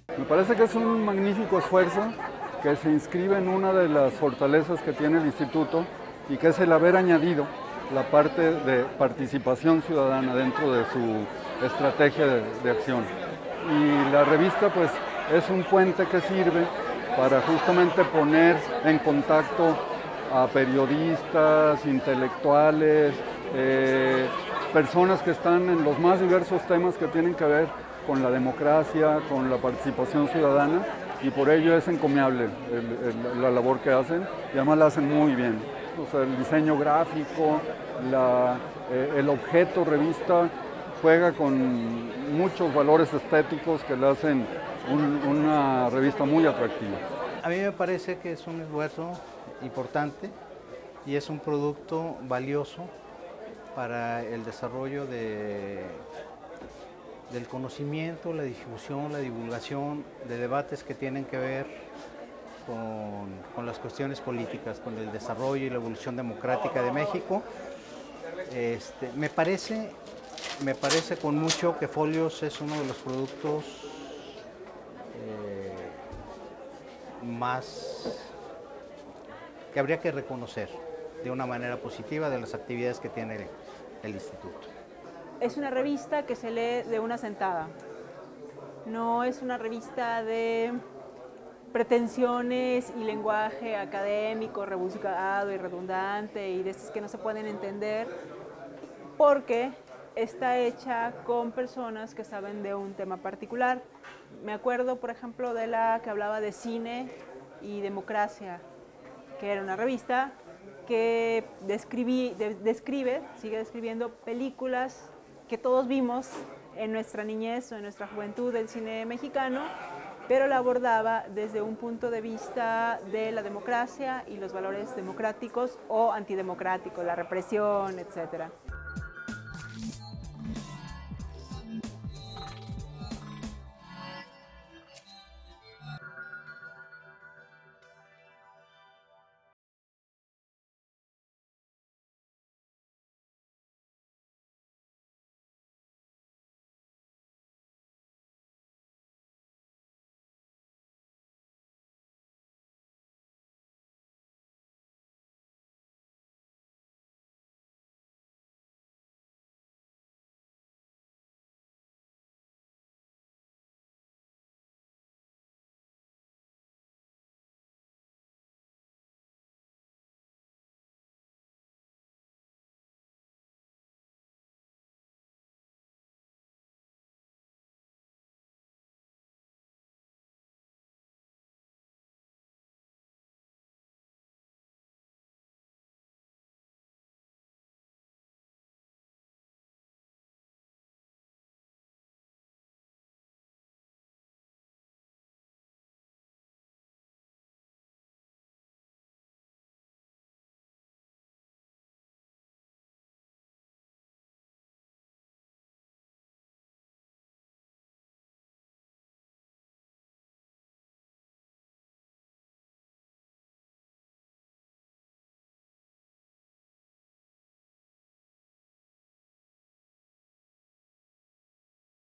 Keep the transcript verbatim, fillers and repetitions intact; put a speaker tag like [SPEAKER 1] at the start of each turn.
[SPEAKER 1] Me parece que es un magnífico esfuerzo que se inscribe en una de las fortalezas que tiene el instituto y que es el haber añadido la parte de participación ciudadana dentro de su estrategia de, de acción. Y la revista pues es un puente que sirve para justamente poner en contacto a periodistas, intelectuales, eh, personas que están en los más diversos temas que tienen que ver con la democracia, con la participación ciudadana, y por ello es encomiable el, el, la labor que hacen, y además la hacen muy bien. O sea, el diseño gráfico, la, eh, el objeto revista juega con muchos valores estéticos que le hacen un, una revista muy atractiva.
[SPEAKER 2] A mí me parece que es un esfuerzo importante y es un producto valioso para el desarrollo de, del conocimiento, la difusión, la divulgación de debates que tienen que ver con, con las cuestiones políticas, con el desarrollo y la evolución democrática de México. Este, me parece, me parece con mucho que Folios es uno de los productos eh, más que habría que reconocer de una manera positiva de las actividades que tiene el, el instituto.
[SPEAKER 3] Es una revista que se lee de una sentada. No es una revista de pretensiones y lenguaje académico, rebuscado y redundante y de estos que no se pueden entender, porque está hecha con personas que saben de un tema particular. Me acuerdo, por ejemplo, de la que hablaba de cine y democracia, que era una revista que describí, de, describe, sigue describiendo películas que todos vimos en nuestra niñez o en nuestra juventud del cine mexicano, pero la abordaba desde un punto de vista de la democracia y los valores democráticos o antidemocráticos, la represión, etcétera.